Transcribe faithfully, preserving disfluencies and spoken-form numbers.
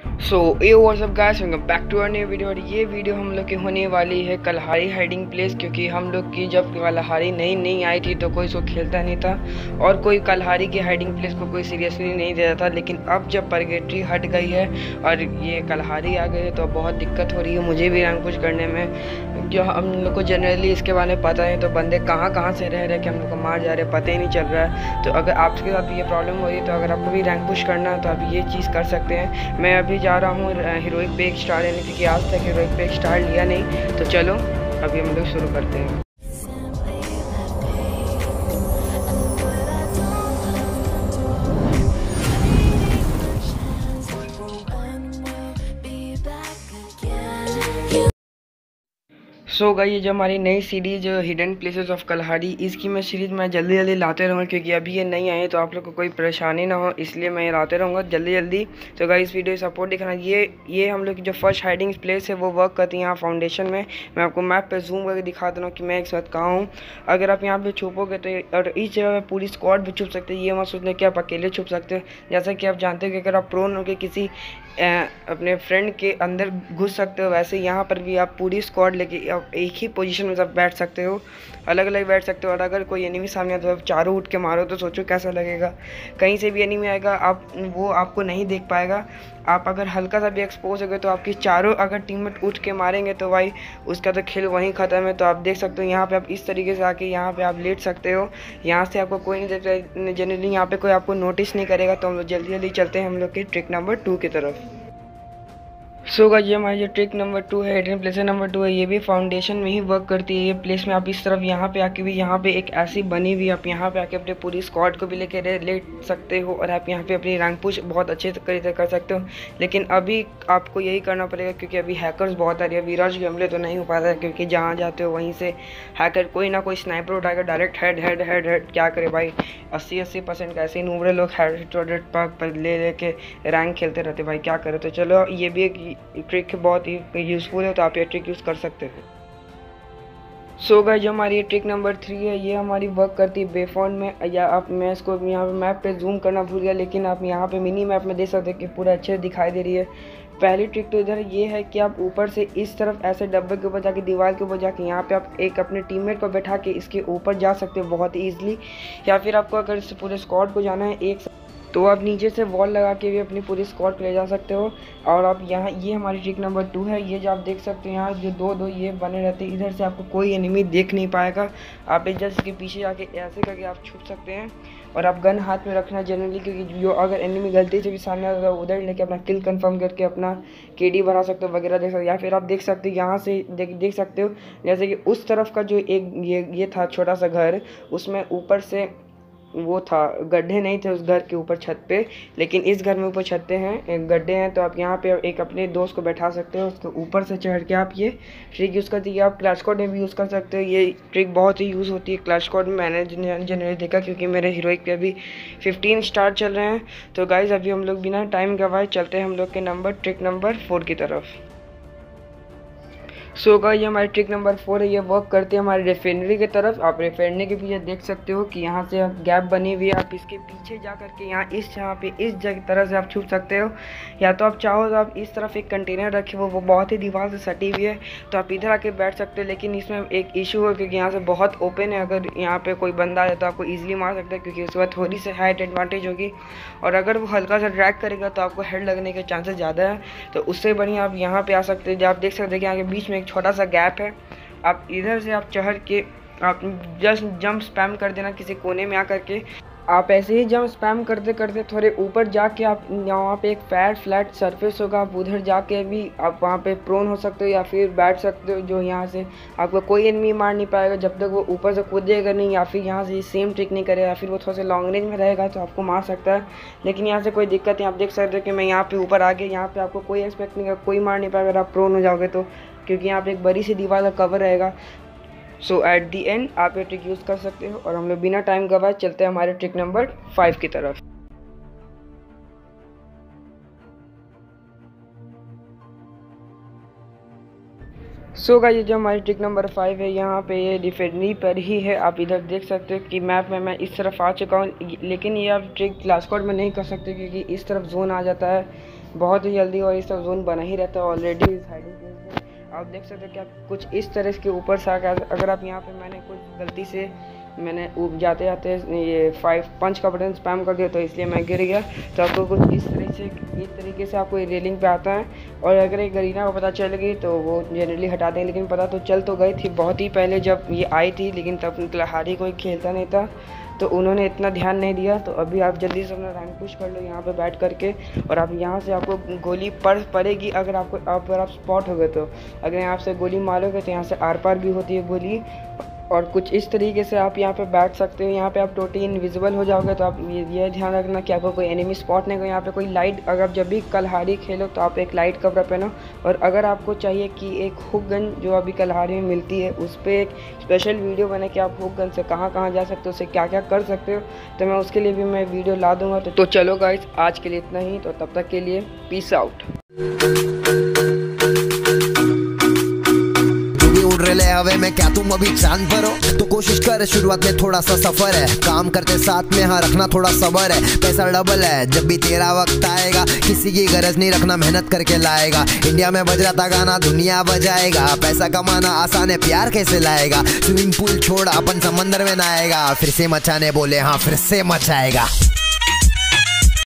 So a what's up guys, welcome back to our new video. और ये video हम लोग की होने वाली है कलहारी हाइडिंग प्लेस, क्योंकि हम लोग की जब कलहारी नई नई आई थी तो कोई इसको खेलता नहीं था और कोई कलहारी की हाइडिंग प्लेस को कोई सीरियसली नहीं देता था। लेकिन अब जब परगेटरी हट गई है और ये कलहारी आ गई है तो बहुत दिक्कत हो रही है मुझे भी रैंक पुश करने में, जो हम लोग को जनरली इसके बारे में पता है तो बंदे कहाँ कहाँ से रह रहे कि हम लोग को मार जा रहे पता ही नहीं चल रहा है। तो अगर आपके साथ ये प्रॉब्लम हो रही है तो अगर आपको भी रैंक पुश करना है तो आप ये चीज़ कर सकते हैं। मैं अभी जा रहा हूँ हीरोइक पे एक स्टार लेने, क्योंकि आज तक हीरोइक पे एक स्टार लिया नहीं। तो चलो अभी हम लोग शुरू करते हैं। सो so, ये जो हमारी नई series hidden places of Kalahari, इसकी मैं सीरीज मैं जल्दी जल्दी लाते रहूँगा, क्योंकि अभी ये नहीं आए तो आप लोग को कोई परेशानी ना हो, इसलिए मैं लाते रहूँगा जल्दी जल्दी। तो गाइस इस वीडियो सपोर्ट दिखाना। ये ये हम लोग की जो फर्स्ट हाइडिंग प्लेस है वो वर्क करती है यहाँ फाउंडेशन में। मैं आपको मैप पे जूम करके दिखा दे रहा हूँ कि मैं एक साथ कहाँ हूँ। अगर आप यहाँ पे छुपोगे तो और इस जगह पे पूरी स्क्वाड भी छुप सकते हैं, ये मत सोचना कि आप अकेले छुप सकते हो। जैसा कि आप जानते हो कि अगर आप प्रोन होकर किसी आ, अपने फ्रेंड के अंदर घुस सकते हो, वैसे यहाँ पर भी आप पूरी स्क्वाड लेके आप एक ही पोजीशन में सब बैठ सकते हो, अलग अलग बैठ सकते हो। और अगर कोई एनिमी सामने आता है तो चारों उठ के मारो तो सोचो कैसा लगेगा। कहीं से भी एनिमी आएगा आप वो आपको नहीं देख पाएगा। आप अगर हल्का सा भी एक्सपोज हो गए तो आपकी चारों अगर टीममेट उठ के मारेंगे तो भाई उसका तो खेल वहीं ख़त्म है। तो आप देख सकते हो यहाँ पे आप इस तरीके से आके यहाँ पे आप लेट सकते हो। यहाँ से आपको कोई नहीं देखता, जनरली यहाँ पे कोई आपको नोटिस नहीं करेगा। तो हम लोग जल्दी जल्दी चलते हैं हम लोग की ट्रिक नंबर टू की तरफ। सो गाइस ये हमारी जो ट्रिक नंबर टू है, हिडन प्लेस नंबर टू है, ये भी फाउंडेशन में ही वर्क करती है। ये प्लेस में आप इस तरफ यहाँ पे आके भी यहाँ पे एक ऐसी बनी हुई, आप यहाँ पे आके अपने पूरी स्क्वाड को भी लेके ले सकते हो और आप यहाँ पे अपनी रैंक पुश बहुत अच्छे तरीके कर सकते हो। लेकिन अभी आपको यही करना पड़ेगा क्योंकि अभी हैकर्स बहुत आ रही है। विराज के हमले तो नहीं हो पाता है क्योंकि जहाँ जाते हो वहीं से हैकर कोई ना कोई स्नाइपर उठाकर direct head head head head क्या करे भाई। अस्सी अस्सी परसेंट का ऐसे ही नूबड़े लोग हेड हेड पर ले लेके रैंक खेलते रहते भाई, क्या करे। तो चलो ये भी एक ट्रिक बहुत ही यूज़फुल है, तो आप ये ट्रिक यूज़ कर सकते हो। सो so गाइस जो हमारी ये ट्रिक नंबर थ्री है, ये हमारी वर्क करती है बेफॉन में। या आप मैं इसको यहाँ पे मैप पे जूम करना भूल गया, लेकिन आप यहाँ पे मिनी मैप में देख सकते हैं कि पूरा अच्छे दिखाई दे रही है। पहली ट्रिक तो इधर ये है कि आप ऊपर से इस तरफ ऐसे डब्बे के ऊपर जाके दीवार के ऊपर जाके यहाँ पे आप एक अपने टीममेट को बैठा के इसके ऊपर जा सकते हो बहुत ईजिली। या फिर आपको अगर इस पूरे स्क्वाड को जाना है एक तो आप नीचे से वॉल लगा के भी अपनी पूरी स्क्वाड को ले जा सकते हो। और आप यहाँ ये हमारी ट्रिक नंबर टू है। ये जो आप देख सकते हो यहाँ जो दो दो ये बने रहते हैं, इधर से आपको कोई एनिमी देख नहीं पाएगा। आप जस्ट इसके पीछे जाके ऐसे करके आप छुप सकते हैं और आप गन हाथ में रखना जनरली, क्योंकि जो अगर एनिमी गलती से भी सामने आता है उधर लेके अपना किल कंफर्म करके अपना केडी बढ़ा सकते हो वगैरह देख सकते हो। या फिर आप देख सकते हो यहाँ से देख देख सकते हो जैसे कि उस तरफ का जो एक ये ये था छोटा सा घर, उसमें ऊपर से वो था गड्ढे नहीं थे उस घर के ऊपर छत पे, लेकिन इस घर में ऊपर छतें हैं गड्ढे हैं। तो आप यहाँ पे एक अपने दोस्त को बैठा सकते हो, उसके ऊपर से चढ़ के आप ये ट्रिक यूज़ करती है। आप क्लैश स्क्वाड में भी यूज़ कर सकते हो। ये ट्रिक बहुत ही यूज़ होती है क्लैश स्क्वाड में, मैंने जनरली देखा क्योंकि मेरे हीरोइक पे अभी फिफ्टीन स्टार चल रहे हैं। तो गाइज अभी हम लोग बिना टाइम गवाए चलते हैं हम लोग के नंबर ट्रिक नंबर फोर की तरफ। सो गाइस ये हमारी ट्रिक नंबर फोर है, ये वर्क करती है हमारी रिफाइनरी की तरफ। आप रिफाइनरी के पीछे देख सकते हो कि यहाँ से गैप बनी हुई है, आप इसके पीछे जा करके यहाँ इस यहाँ पे इस जगह तरह से आप छुप सकते हो। या तो आप चाहो तो आप इस तरफ एक कंटेनर रखे हो, वो बहुत ही दीवार से सटी हुई है, तो आप इधर आके बैठ सकते हो। लेकिन इसमें एक इशू है क्योंकि यहाँ से बहुत ओपन है, अगर यहाँ पे कोई बंदा है तो आपको ईजिली मार सकता है क्योंकि उसके बाद थोड़ी सी हाइट एडवांटेज होगी। और अगर वो हल्का सा ड्रैग करेगा तो आपको हेड लगने के चांसेस ज़्यादा है। तो उससे बढ़िया आप यहाँ पे आ सकते हो। आप देख सकते हैं कि यहाँ के बीच में एक छोटा सा गैप है, आप इधर से आप चढ़ के आप जस्ट जंप स्पैम कर देना किसी कोने में आकर के। आप ऐसे ही जंप स्पैम करते करते थोड़े ऊपर जाके आप यहाँ पे एक फैट फ्लैट सरफेस होगा, आप उधर जाके भी आप वहाँ पे प्रोन हो सकते हो या फिर बैठ सकते हो, जो यहाँ से आपको कोई एनिमी मार नहीं पाएगा जब तक वो ऊपर से कूदेगा नहीं या फिर यहाँ से सेम ट्रिक नहीं करेगा। या फिर वो थोड़ा सा लॉन्ग रेंज में रहेगा तो आपको मार सकता है, लेकिन यहाँ से कोई दिक्कत नहीं। आप देख सकते हो कि मैं यहाँ पे ऊपर आ गया, यहाँ पे आपको कोई एक्सपेक्ट नहीं कोई मार नहीं पाएगा अगर आप प्रोन हो जाओगे तो, क्योंकि यहाँ पे एक बड़ी सी दीवार का कवर रहेगा। सो एट दी एंड आप ये ट्रिक यूज़ कर सकते हो। और हम लोग बिना टाइम गवाए चलते हैं हमारे ट्रिक नंबर फाइव की तरफ। सो गाइस ये जो हमारी ट्रिक नंबर फाइव है, यहाँ पे ये रिफाइनरी पर ही है। आप इधर देख सकते हो कि मैप में मैं इस तरफ आ चुका हूँ, लेकिन ये आप ट्रिक क्लैश स्क्वाड में नहीं कर सकते क्योंकि इस तरफ जोन आ जाता है। बहुत ही जल्दी, और इसका जोन बना ही रहता है ऑलरेडी इस हाइडिंग प्लेस में। आप देख सकते हो कि आप कुछ इस तरह के ऊपर से आकर, अगर आप यहाँ पे मैंने कुछ गलती से मैंने जाते जाते ये फाइव पंच का बटन स्पैम कर दिया तो इसलिए मैं गिर गया। तो आपको कुछ इस तरह से इस तरीके से आपको ये रेलिंग पे आता है, और अगर एक गरीना को पता चल गई तो वो जनरली हटा दें, लेकिन पता तो चल तो गई थी बहुत ही पहले जब ये आई थी, लेकिन तब कल्हाड़ी कोई खेलता नहीं था तो उन्होंने इतना ध्यान नहीं दिया। तो अभी आप जल्दी से अपना रैंक पुश कर लो यहाँ पे बैठ करके, और आप यहाँ से आपको गोली पड़ पड़ेगी अगर आपको अगर आप स्पॉट हो गए तो। अगर यहाँ से गोली मारोगे तो यहाँ से आर पार भी होती है गोली, और कुछ इस तरीके से आप यहाँ पे बैठ सकते हो। यहाँ पे आप टोटली इनविजिबल हो जाओगे, तो आप ये, ये ध्यान रखना कि आपको कोई एनिमी स्पॉट नहीं हो। यहाँ पे कोई लाइट, अगर जब भी कल्हाड़ी खेलो तो आप एक लाइट कपड़ा पहनो, और अगर आपको चाहिए कि एक हुक गन जो अभी कल्हाड़ी में मिलती है उस पर एक स्पेशल वीडियो बने कि आप हुक गन से कहाँ कहाँ जा सकते हो, उससे क्या क्या कर सकते हो, तो मैं उसके लिए भी मैं वीडियो ला दूँगा। तो, तो चलो गाइस, आज के लिए इतना ही, तो तब तक के लिए पीस आउट। ले हवे में क्या तुम अभी चांद पर हो, तो कोशिश कर, शुरुआत में थोड़ा सा सफर है, काम करते साथ में हाँ रखना थोड़ा सबर है, पैसा डबल है जब भी तेरा वक्त आएगा, किसी की गरज नहीं रखना, मेहनत करके लाएगा। इंडिया में बज रहा था गाना, दुनिया बजाएगा, पैसा कमाना आसान है, प्यार कैसे लाएगा, स्विमिंग पूल छोड़ अपन समंदर में नहाएगा, फिर से मचाने बोले हाँ फिर से मचाएगा।